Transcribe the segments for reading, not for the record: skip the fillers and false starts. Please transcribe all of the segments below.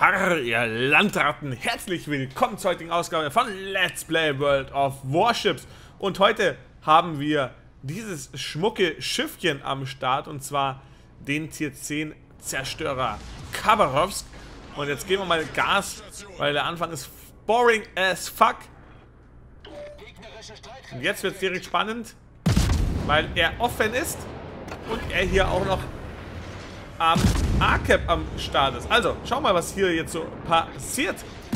Arr, ihr Landratten, herzlich willkommen zur heutigen Ausgabe von Let's Play World of Warships. Und heute haben wir dieses schmucke Schiffchen am Start, und zwar den Tier 10 Zerstörer Khabarovsk. Und jetzt geben wir mal Gas, weil der Anfang ist boring as fuck. Und jetzt wird es direkt spannend, weil er offen ist und er hier auch noch am A-Cap am Start ist. Also, schau mal, was hier jetzt so passiert.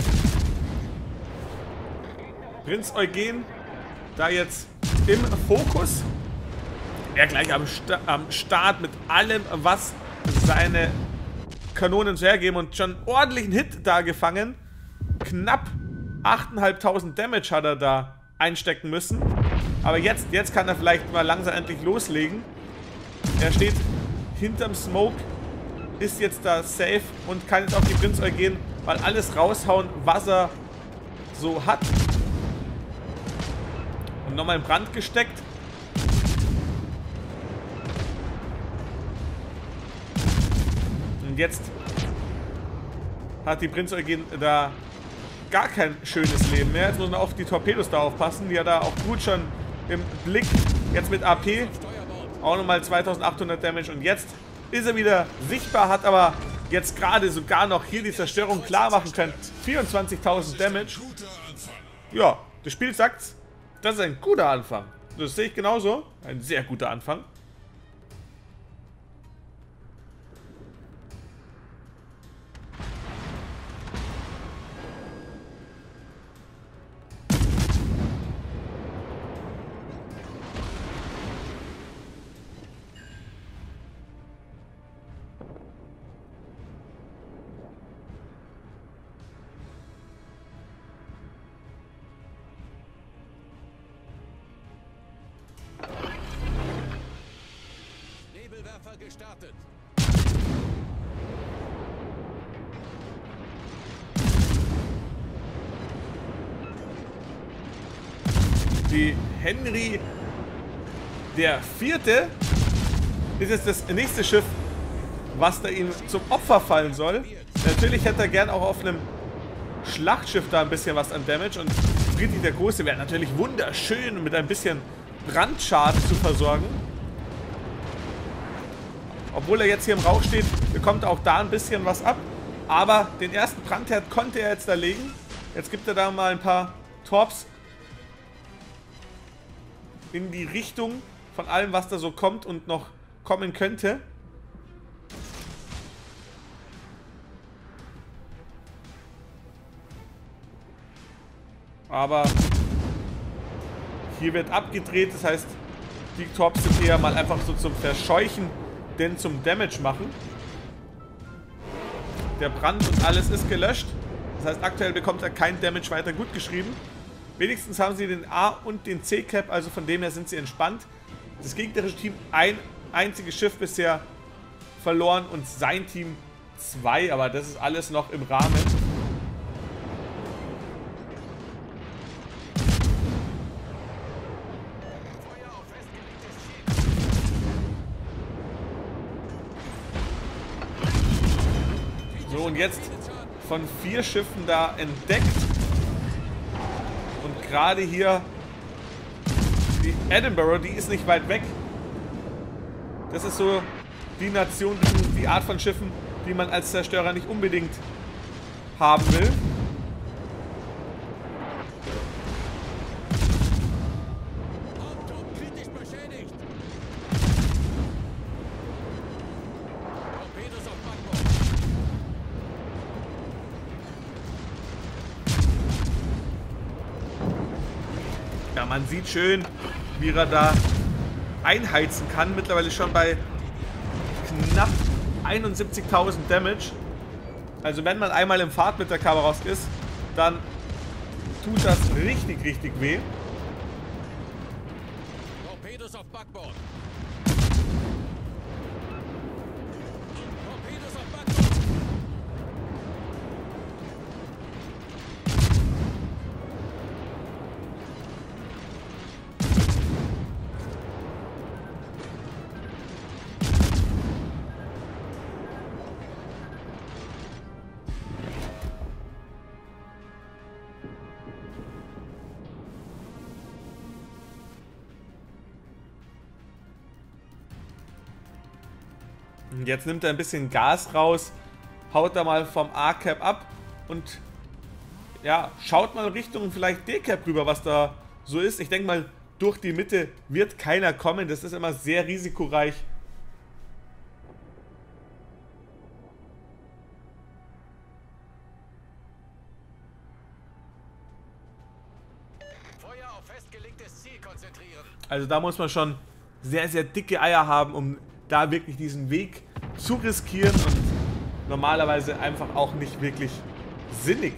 Prinz Eugen da jetzt im Fokus. Er gleich am Start mit allem, was seine Kanonen so hergeben, und schon ordentlichen Hit da gefangen. Knapp 8.500 Damage hat er da einstecken müssen. Aber jetzt kann er vielleicht mal langsam endlich loslegen. Er steht hinterm Smoke, ist jetzt da safe und kann jetzt auf die Prinz Eugen mal alles raushauen, was er so hat. Und nochmal in Brand gesteckt. Und jetzt hat die Prinz Eugen da gar kein schönes Leben mehr. Jetzt muss man auf die Torpedos da aufpassen, die hat da auch gut schon im Blick. Jetzt mit AP auch nochmal 2.800 Damage, und jetzt ist er wieder sichtbar, hat aber jetzt gerade sogar noch hier die Zerstörung klar machen können. 24.000 Damage. Ja, das Spiel sagt, das ist ein guter Anfang. Das sehe ich genauso. Ein sehr guter Anfang. Gestartet. Die Henry der Vierte ist jetzt das nächste Schiff, was da ihm zum Opfer fallen soll. Natürlich hätte er gern auch auf einem Schlachtschiff da ein bisschen was an Damage, und Friedrich der Große wäre natürlich wunderschön mit ein bisschen Brandschaden zu versorgen. Obwohl er jetzt hier im Rauch steht, bekommt er auch da ein bisschen was ab. Aber den ersten Brandherd konnte er jetzt da legen. Jetzt gibt er da mal ein paar Torps in die Richtung von allem, was da so kommt und noch kommen könnte. Aber hier wird abgedreht, das heißt, die Torps sind eher mal einfach so zum Verscheuchen, denn zum Damage machen. Der Brand und alles ist gelöscht. Das heißt, aktuell bekommt er kein Damage weiter gut geschrieben. Wenigstens haben sie den A- und den C-Cap, also von dem her sind sie entspannt. Das gegnerische Team ein einziges Schiff bisher verloren und sein Team 2, aber das ist alles noch im Rahmen. So, und jetzt von 4 Schiffen da entdeckt. Und gerade hier die Edinburgh, die ist nicht weit weg. Das ist so die Nation, die Art von Schiffen, die man als Zerstörer nicht unbedingt haben will. Ja, man sieht schön, wie er da einheizen kann. Mittlerweile schon bei knapp 71.000 Damage. Also wenn man einmal im Fahrt mit der Khabarovsk ist, dann tut das richtig, richtig weh. Torpedos auf Backbord. Torpedos auf Backbord. Und jetzt nimmt er ein bisschen Gas raus, haut da mal vom A-Cap ab und ja, schaut mal Richtung vielleicht D-Cap rüber, was da so ist. Ich denke mal, durch die Mitte wird keiner kommen. Das ist immer sehr risikoreich. Feuer auf festgelegtes Ziel konzentrieren. Also da muss man schon sehr, sehr dicke Eier haben, um da wirklich diesen Weg zu riskieren und normalerweise einfach auch nicht wirklich sinnig.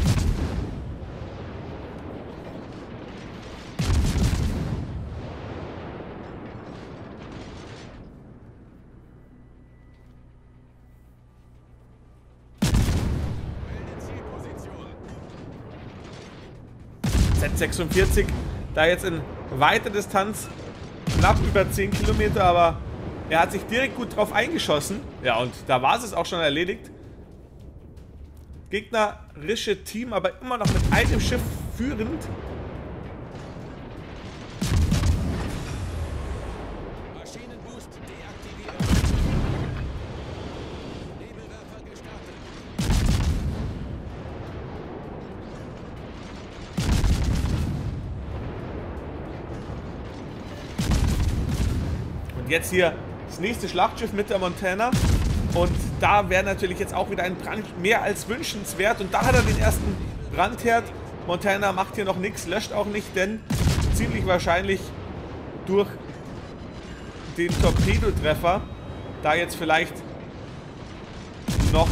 Z46, da jetzt in weiter Distanz, knapp über 10 Kilometer, aber er hat sich direkt gut drauf eingeschossen. Ja, und da war es auch schon erledigt. Gegnerische Team, aber immer noch mit einem Schiff führend. Maschinenboost deaktiviert. Nebelwerfer gestartet. Und jetzt hier das nächste Schlachtschiff mit der Montana. Und da wäre natürlich jetzt auch wieder ein Brand mehr als wünschenswert. Und da hat er den ersten Brandherd. Montana macht hier noch nichts, löscht auch nicht, denn ziemlich wahrscheinlich durch den Torpedotreffer da jetzt vielleicht noch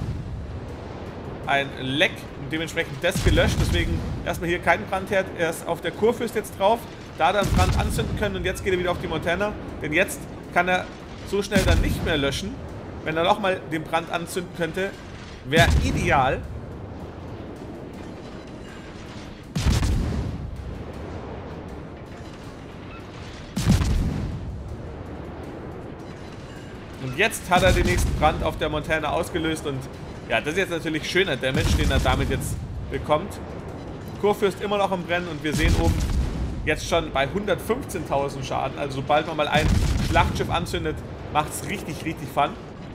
ein Leck und dementsprechend das gelöscht. Deswegen erstmal hier kein Brandherd. Er ist auf der Kurfürst jetzt drauf. Da hat er einen Brand anzünden können und jetzt geht er wieder auf die Montana. Denn jetzt kann er so schnell dann nicht mehr löschen. Wenn er nochmal den Brand anzünden könnte, wäre ideal. Und jetzt hat er den nächsten Brand auf der Montana ausgelöst und ja, das ist jetzt natürlich schöner Damage, den er damit jetzt bekommt. Kurfürst immer noch im Brennen und wir sehen oben jetzt schon bei 115.000 Schaden. Also sobald man mal ein Schlachtschiff anzündet, macht es richtig, richtig Fun.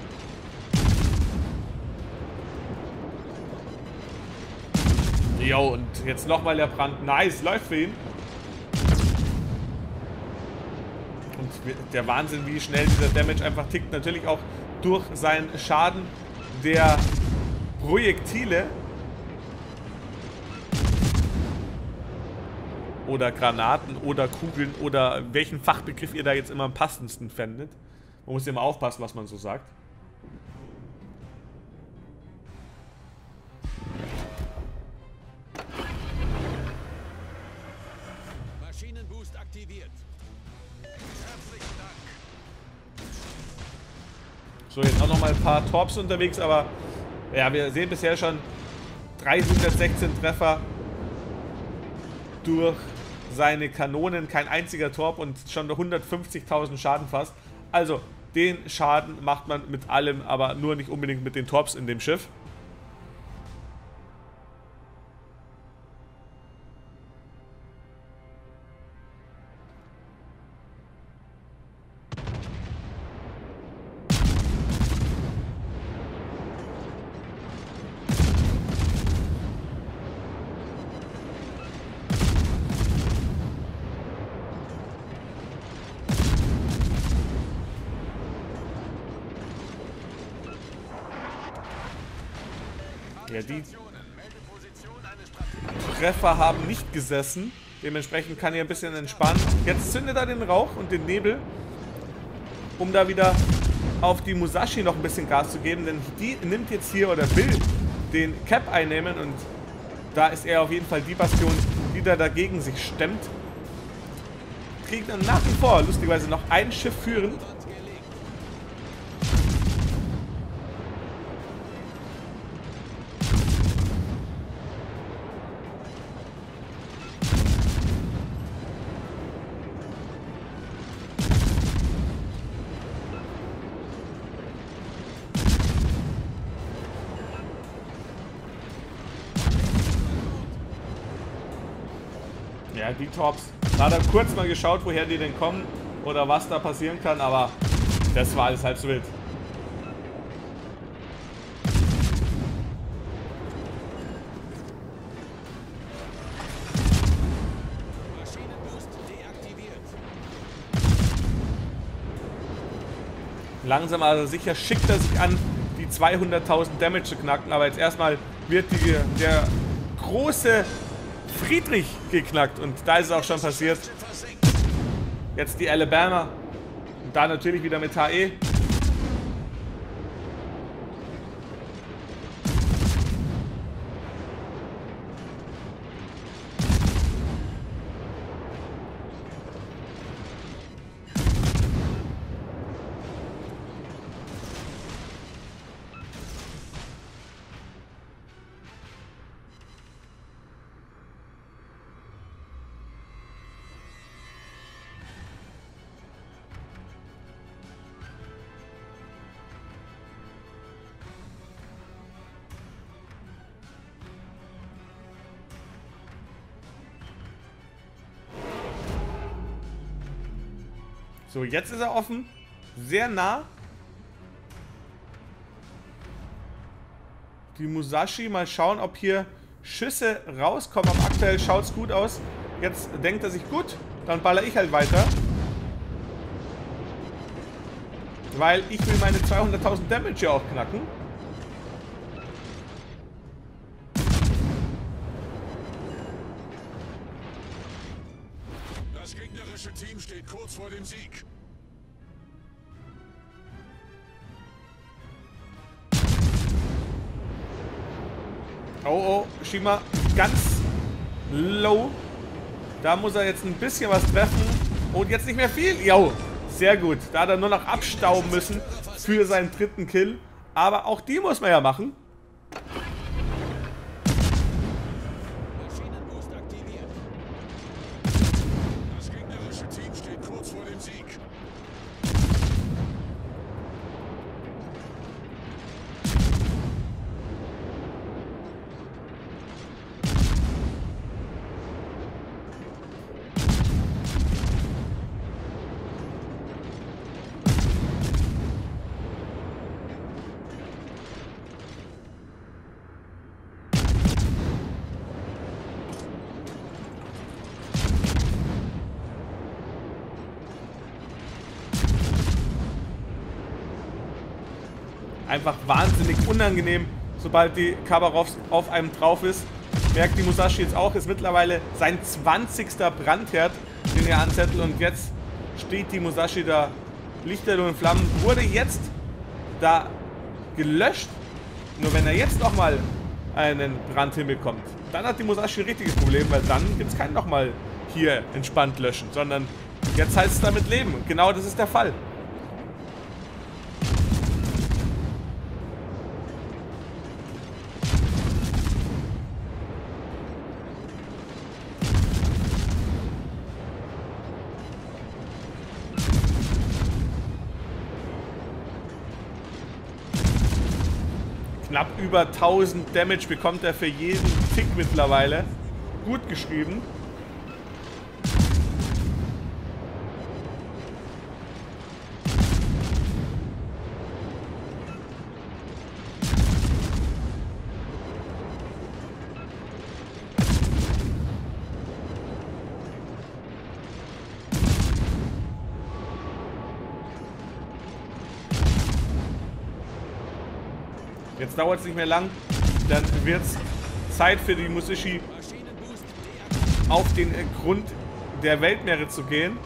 Jo, und jetzt nochmal der Brand. Nice, läuft für ihn. Und der Wahnsinn, wie schnell dieser Damage einfach tickt. Natürlich auch durch seinen Schaden der Projektile. Oder Granaten oder Kugeln oder welchen Fachbegriff ihr da jetzt immer am passendsten fändet. Man muss immer aufpassen, was man so sagt. Maschinenboost aktiviert. Herzlichen Dank. So, jetzt auch nochmal ein paar Torps unterwegs, aber ja, wir sehen bisher schon 316 Treffer durch seine Kanonen, kein einziger Torp und schon 150.000 Schaden fast. Also, den Schaden macht man mit allem, aber nur nicht unbedingt mit den Torps in dem Schiff. Ja, die Treffer haben nicht gesessen. Dementsprechend kann er ein bisschen entspannen. Jetzt zündet er den Rauch und den Nebel, um da wieder auf die Musashi noch ein bisschen Gas zu geben. Denn die nimmt jetzt hier oder will den Cap einnehmen. Und da ist er auf jeden Fall die Bastion, die da dagegen sich stemmt. Kriegt dann nach wie vor lustigerweise noch ein Schiff führen. Ja, die Torps. Da hat er kurz mal geschaut, woher die denn kommen oder was da passieren kann, aber das war alles halb so wild. Langsam aber sicher schickt er sich an, die 200.000 Damage zu knacken. Aber jetzt erstmal wird der große Friedrich geknackt. Und da ist es auch schon passiert. Jetzt die Alabama. Und da natürlich wieder mit HE. So, jetzt ist er offen. Sehr nah. Die Musashi, mal schauen, ob hier Schüsse rauskommen. Aber aktuell schaut es gut aus. Jetzt denkt er sich, gut, dann baller ich halt weiter. Weil ich will meine 200.000 Damage ja auch knacken. Das gegnerische Team steht kurz vor dem Sieg. Oh, oh, Shima ganz low. Da muss er jetzt ein bisschen was treffen. Und jetzt nicht mehr viel. Jo, sehr gut. Da hat er nur noch abstauben müssen für seinen dritten Kill. Aber auch die muss man ja machen. Maschinenboost aktiviert. Das gegnerische Team steht kurz vor dem Sieg. Einfach wahnsinnig unangenehm, sobald die Khabarovsk auf einem drauf ist. Merkt die Musashi jetzt auch, ist mittlerweile sein 20. Brandherd, den er anzettelt. Und jetzt steht die Musashi da lichterloh in Flammen. Wurde jetzt da gelöscht. Nur wenn er jetzt nochmal einen Brand hinbekommt, dann hat die Musashi ein richtiges Problem, weil dann gibt es kein nochmal hier entspannt löschen, sondern jetzt heißt es damit leben. Und genau das ist der Fall. Knapp über 1000 Damage bekommt er für jeden Tick mittlerweile. Gut geschrieben. Jetzt dauert es nicht mehr lang, dann wird es Zeit für die Musashi auf den Grund der Weltmeere zu gehen.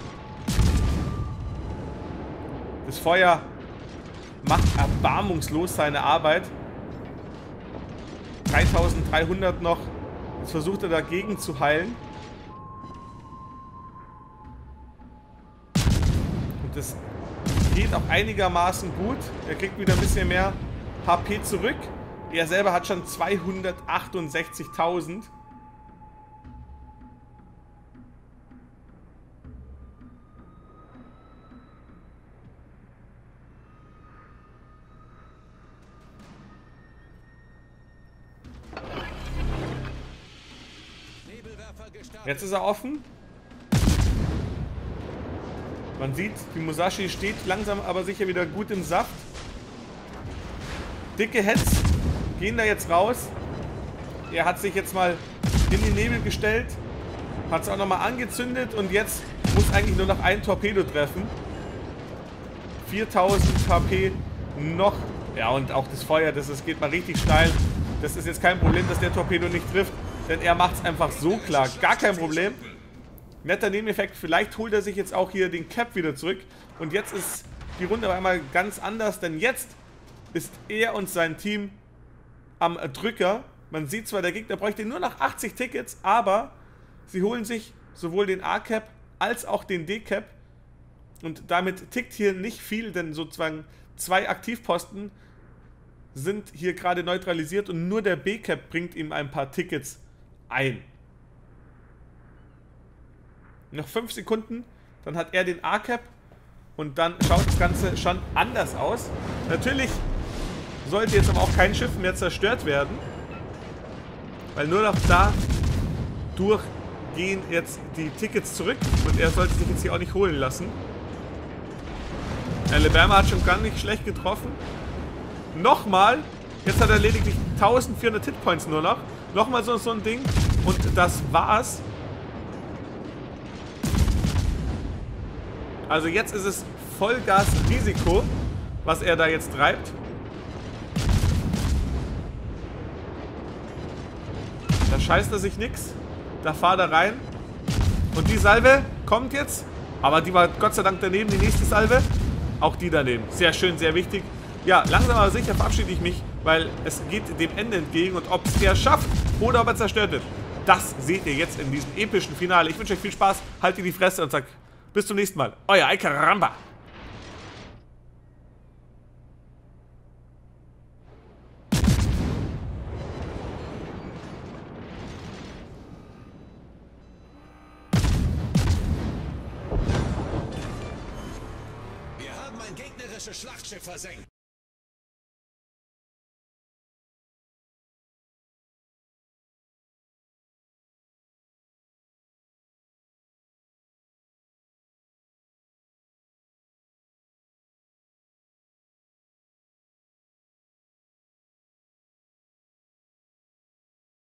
Das Feuer macht erbarmungslos seine Arbeit. 3300 noch. Jetzt versucht er dagegen zu heilen. Und das geht auch einigermaßen gut. Er kriegt wieder ein bisschen mehr HP zurück. Er selber hat schon 268.000. Jetzt ist er offen. Man sieht, die Musashi steht langsam aber sicher wieder gut im Saft. Dicke Heads gehen da jetzt raus. Er hat sich jetzt mal in den Nebel gestellt. Hat es auch nochmal angezündet. Und jetzt muss eigentlich nur noch ein Torpedo treffen. 4000 HP noch. Ja, und auch das Feuer, das geht mal richtig steil. Das ist jetzt kein Problem, dass der Torpedo nicht trifft, denn er macht es einfach so klar. Gar kein Problem. Netter Nebeneffekt, vielleicht holt er sich jetzt auch hier den Cap wieder zurück. Und jetzt ist die Runde auf einmal ganz anders, denn jetzt ist er und sein Team am Drücker. Man sieht zwar, der Gegner bräuchte nur noch 80 Tickets, aber sie holen sich sowohl den A-Cap als auch den D-Cap. Und damit tickt hier nicht viel, denn sozusagen 2 Aktivposten sind hier gerade neutralisiert und nur der B-Cap bringt ihm ein paar Tickets ein. Noch 5 Sekunden, dann hat er den A-Cap und dann schaut das Ganze schon anders aus. Natürlich sollte jetzt aber auch kein Schiff mehr zerstört werden, weil nur noch dadurch gehen jetzt die Tickets zurück und er sollte sich jetzt hier auch nicht holen lassen. Alabama hat schon gar nicht schlecht getroffen. Nochmal, jetzt hat er lediglich 1400 Hitpoints nur noch. Nochmal so ein Ding und das war's. Also jetzt ist es Vollgas-Risiko, was er da jetzt treibt. Da scheißt er sich nix. Da fahrt er rein. Und die Salve kommt jetzt. Aber die war Gott sei Dank daneben, die nächste Salve. Auch die daneben. Sehr schön, sehr wichtig. Ja, langsam aber sicher verabschiede ich mich, weil es geht dem Ende entgegen. Und ob es er schafft oder ob er zerstört wird, das seht ihr jetzt in diesem epischen Finale. Ich wünsche euch viel Spaß, haltet die Fresse und sagt bis zum nächsten Mal. Euer Ay Caramba. Wir haben ein gegnerisches Schlachtschiff versenkt.